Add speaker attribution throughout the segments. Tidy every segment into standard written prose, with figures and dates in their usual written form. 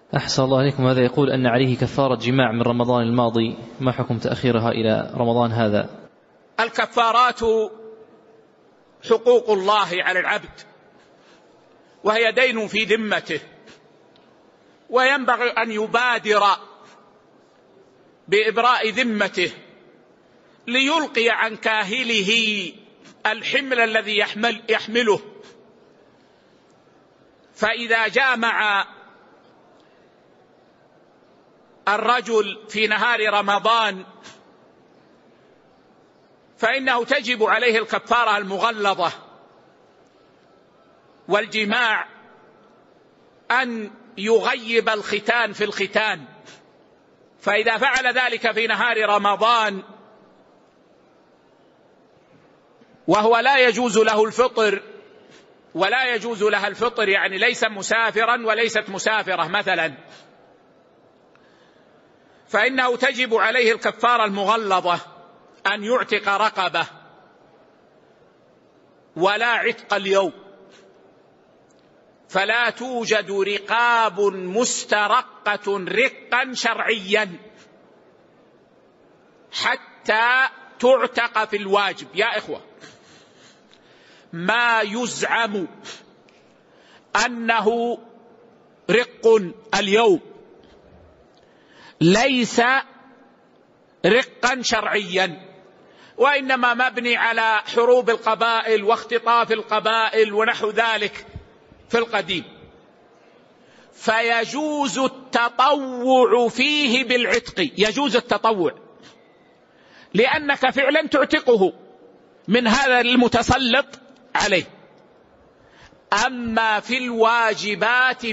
Speaker 1: أحسن الله عليكم. هذا يقول أن عليه كفارة جماع من رمضان الماضي، ما حكم تأخيرها إلى رمضان هذا؟
Speaker 2: الكفارات حقوق الله على العبد، وهي دين في ذمته، وينبغي أن يبادر بإبراء ذمته ليلقي عن كاهله الحمل الذي يحمله. فإذا جامع الرجل في نهار رمضان فإنه تجب عليه الكفارة المغلظة، والجماع أن يغيب الختان في الختان، فإذا فعل ذلك في نهار رمضان وهو لا يجوز له الفطر ولا يجوز لها الفطر، يعني ليس مسافرا وليست مسافرة مثلا، فإنه تجب عليه الكفارة المغلظة أن يعتق رقبة ولا عتق اليوم، فلا توجد رقاب مسترقة رقا شرعيا حتى تعتق في الواجب. يا إخوة، ما يزعم أنه رق اليوم ليس رقا شرعيا، وإنما مبني على حروب القبائل واختطاف القبائل ونحو ذلك في القديم، فيجوز التطوع فيه بالعتق، يجوز التطوع لأنك فعلا تعتقه من هذا المتسلط عليه. أما في الواجبات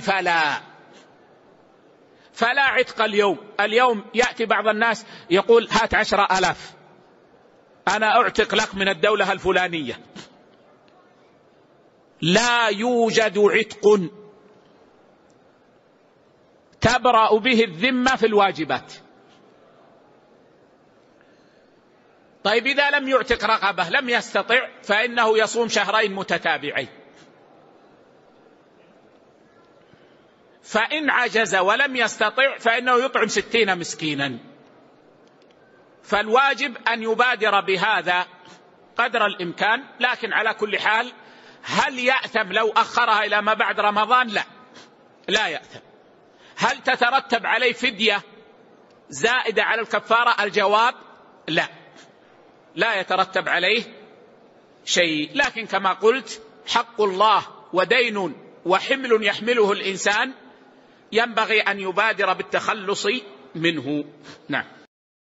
Speaker 2: فلا عتق اليوم. اليوم يأتي بعض الناس يقول هات 10,000 أنا أعتق لك من الدولة الفلانية. لا يوجد عتق تبرأ به الذمة في الواجبات. طيب إذا لم يعتق رقبة، لم يستطع، فإنه يصوم شهرين متتابعين. فإن عجز ولم يستطع فإنه يطعم 60 مسكينا. فالواجب أن يبادر بهذا قدر الإمكان، لكن على كل حال هل يأثم لو أخرها إلى ما بعد رمضان؟ لا يأثم. هل تترتب عليه فدية زائدة على الكفارة؟ الجواب لا يترتب عليه شيء، لكن كما قلت حق الله ودين وحمل يحمله الإنسان، ينبغي أن يبادر بالتخلص منه. نعم.